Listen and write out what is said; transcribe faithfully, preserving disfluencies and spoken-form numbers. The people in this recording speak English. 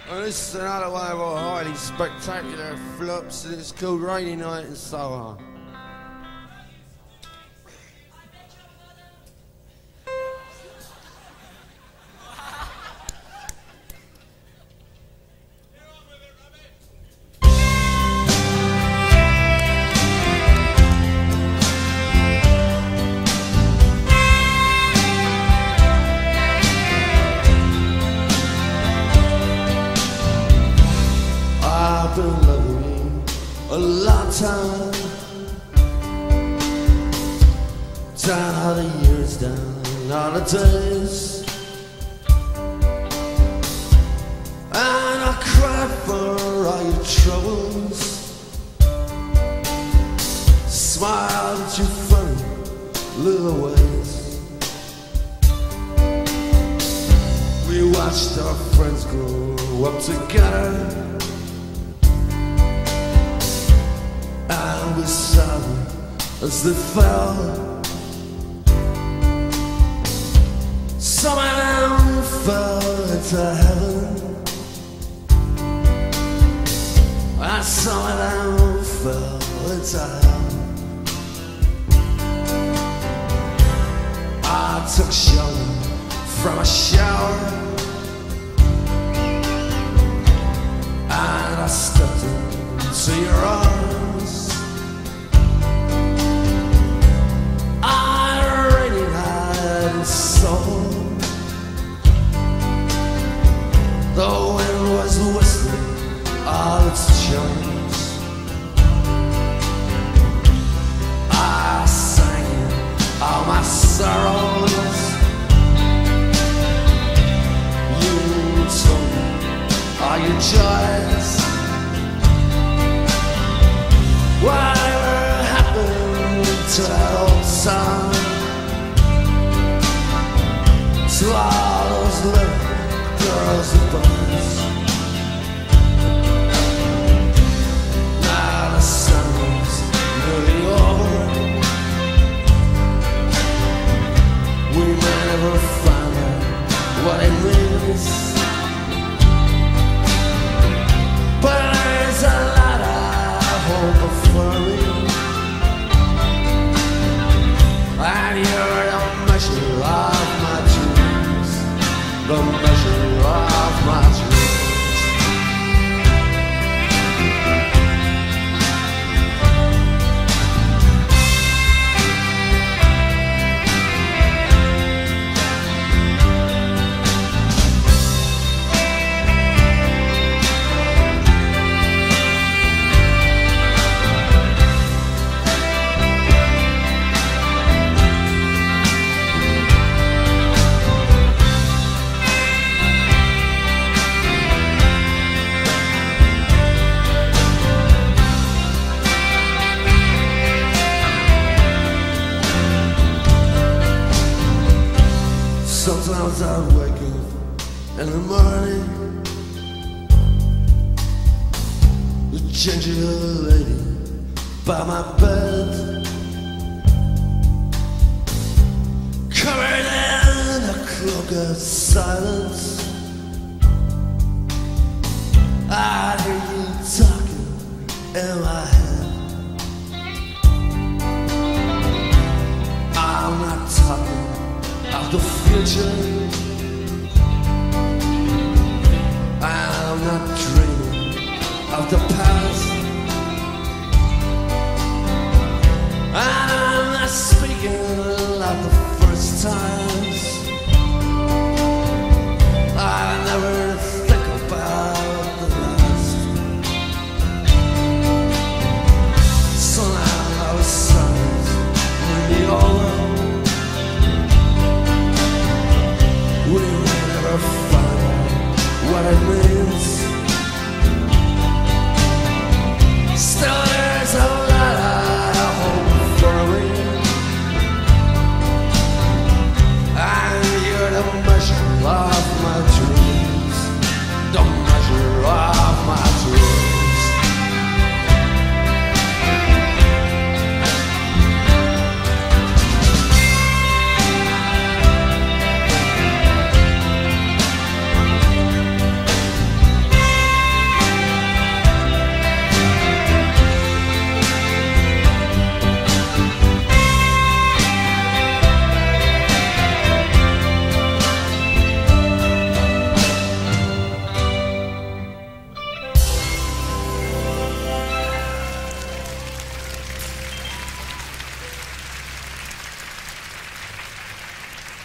And this is another one of our highly spectacular flops, and it's called Rainy Night in Soho. I've been loving you a long time, down all the years, down all the days, and I cried for all your troubles, smiled at your funny little ways. We watched our friends grow up together, and we saw them as they fell. Some of them fell into heaven, and some of them fell into hell. I took shelter from a shower, and I stepped into your arms. The wind was whistling all its charms. I sang all my sorrows. You told me all your joys. Whatever happened to that old song, to all those little girls and boys? Now the summer's nearly over. We may never find out what it means, but there's a lot of hope for me, and you're the measure of my dreams, the measure of my dreams. Sometimes I wake up in the morning, the ginger lady by my bed, covered in a cloak of silence. I hear you talking in my head. I'm not talking of the future, I'm not dreaming of the past, and I'm not speaking of the first times. I never think about the last. So now our sons will be over. We will never find out what it means,